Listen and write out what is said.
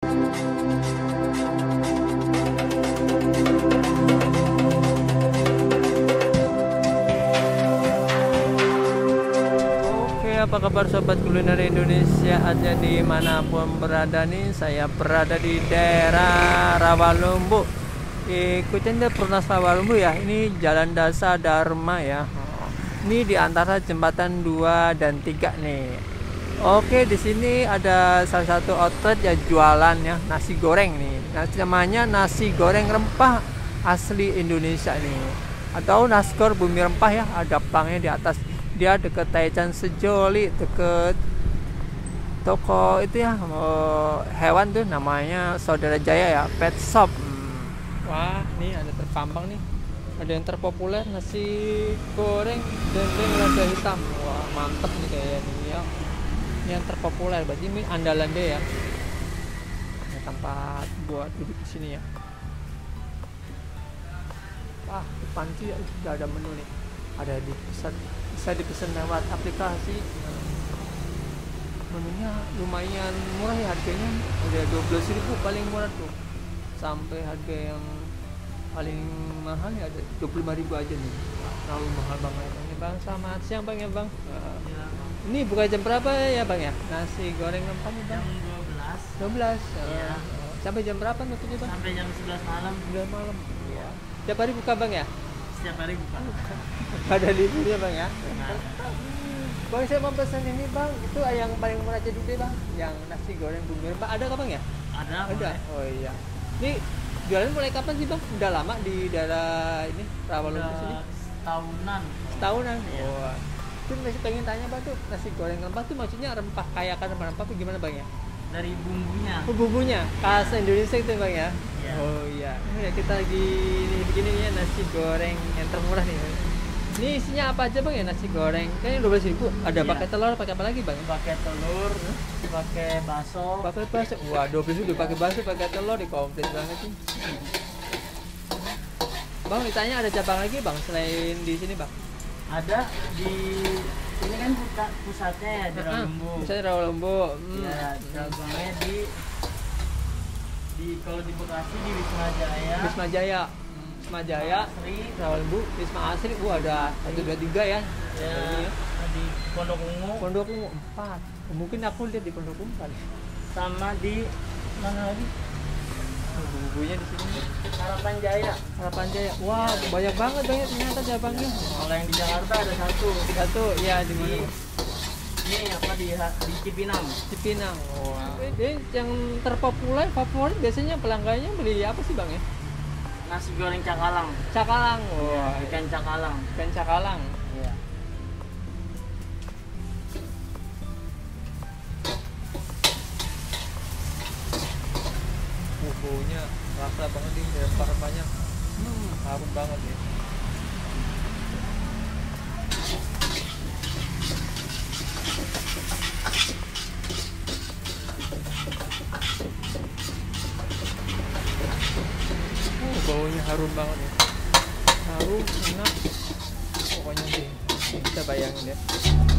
Apa kabar sobat kuliner Indonesia aja dimanapun berada nih. Saya berada di daerah Rawalumbu. Ikutin deh Perumnas Rawalumbu ya. Ini Jalan Dasa Dharma ya. Ini di antara jembatan 2 dan 3 nih. Oke, di sini ada salah satu outlet ya jualan ya nasi goreng nih. Namanya nasi goreng rempah asli Indonesia nih. Atau nasgor bumi rempah ya. Ada pelangnya di atas. Dia deket Taichan Sejoli, deket toko itu ya hewan tuh namanya Saudara Jaya ya, pet shop. Wah, nih ada terpampang nih. Ada yang terpopuler nasi goreng dendeng lada hitam. Wah, mantep nih kayaknya nih ya. Ini yang terpopuler, berarti ini andalan dia ya. Ada tempat buat duduk di sini ya. Wah, depan sih udah ada menu nih. Ada bisa dipesan lewat aplikasi. Menunya lumayan murah ya harganya, udah 12.000 paling murah tuh, sampai harga yang paling mahal ya ada 25.000 aja nih. Terlalu mahal banget ini bang. Selamat siang bang ya bang. Ini buka jam berapa ya bang ya nasi goreng rempah nih bang? Jam 12 ya. Sampai jam berapa nutupnya bang? Sampai jam 11 malam. 11 malam ya. Tiap hari buka bang ya? Setiap hari buka. Ada liburnya bang ya. Bang, saya mau pesan ini bang, itu yang paling murah aja dulu deh bang, yang nasi goreng bumbu rempah. Ada nggak bang ya? Ada. Oh iya. Ini jualan mulai kapan sih bang? Udah lama di daerah ini Rawalumbu sini? Setahunan. Setahunan. Iya. Oh. Itu masih pengen tanya bang tuh, nasi goreng rempah tuh maksudnya rempah kaya kan rempah tuh gimana bang ya? Dari bumbunya. Oh, bumbunya khas Indonesia itu bang ya? Iya. Oh iya. Ini ya kita lagi begini ya nasi goreng yang termurah nih. Ini isinya apa aja bang ya nasi goreng? Kayaknya 12.000. Ada Iya. pakai telur, pakai apa lagi bang? Pakai telur, pakai bakso. Pakai bakso. Wah, 12.000 pakai bakso, pakai telur, di komplit banget sih. Bang, ditanya ada cabang lagi bang selain di sini bang? Ada di ini kan pusatnya ya di Rawalumbu. Pusatnya Rawalumbu. Ya, cabangnya di kalau di Bekasi di Wisma Jaya. Wisma Jaya. Wisma Jaya, Asri, Rawalumbu, Wisma Asri. Ada 1, 2, 3 ya. ya, di Pondok Ungu. Pondok Ungu 4. Mungkin aku lihat di Pondok Ungu kali. Sama di mana lagi? Bubunya di sini. Harapan Jaya. Harapan Jaya. Wah, banyak banget ternyata cabangnya. Kalau yang di Jakarta ada satu. Satu ya di mana? Ini apa di Cipinang. Cipinang. Wah. Yang terpopuler favorit biasanya pelanggannya beli apa sih bang ya? Nasi goreng cakalang. Cakalang. Wah, ikan cakalang. Ikan cakalang. Iya. Bumbunya rasa banget nih, rempah-rempahnya. Harum banget ya. Baunya harum banget ya. Harum, enak. Pokoknya sih bisa bayangin ya.